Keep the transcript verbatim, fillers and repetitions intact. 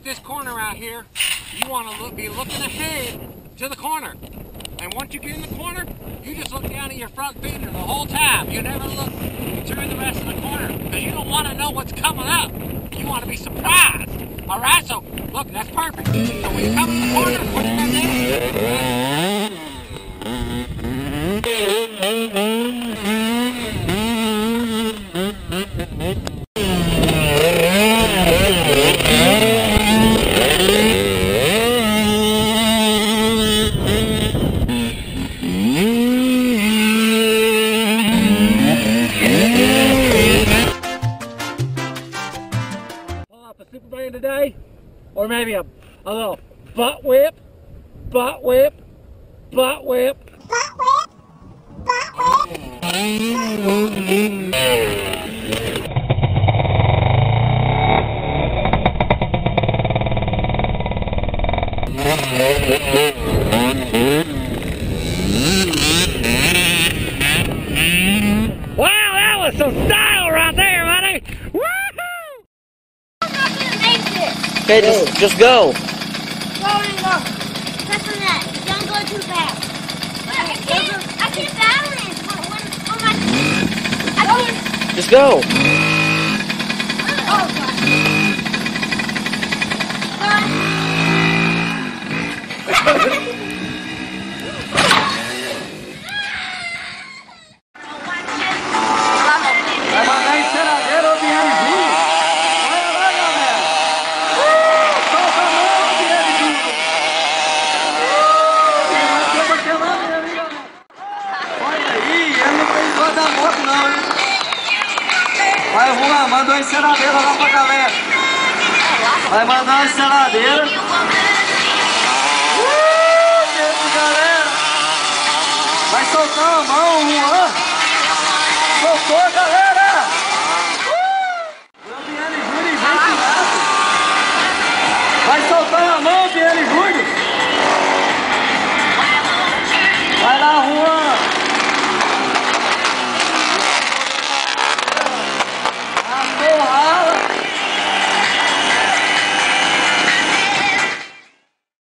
this corner out here, you want to look, be looking ahead to the corner. And once you get in the corner, you just look down at your front fender the whole time. You never look through the rest of the corner because you don't want to know what's coming up. You want to be surprised. All right, so look, that's perfect. So when you come to the corner, put it in there. A super band today, or maybe a, a little butt whip, butt whip, butt whip, butt whip, butt whip. Wow, that was some style right there, buddy! Woohoo! Okay, just, just go. Go and go. Press on that. Don't go too fast. I can't, I can't balance. Oh my, I can't. Just go. Oh God. Vai mandar enceradeira ou viagemzinho? Olha lá, galera! Solta a mão, viagemzinho! Olha aí, ele não fez dor da moto não, hein? Vai, vamos lá, manda uma enceradeira lá pra galera. Vai mandar uma enceradeira. Uh, galera! Vai soltar a mão, Juan! Soltou, galera!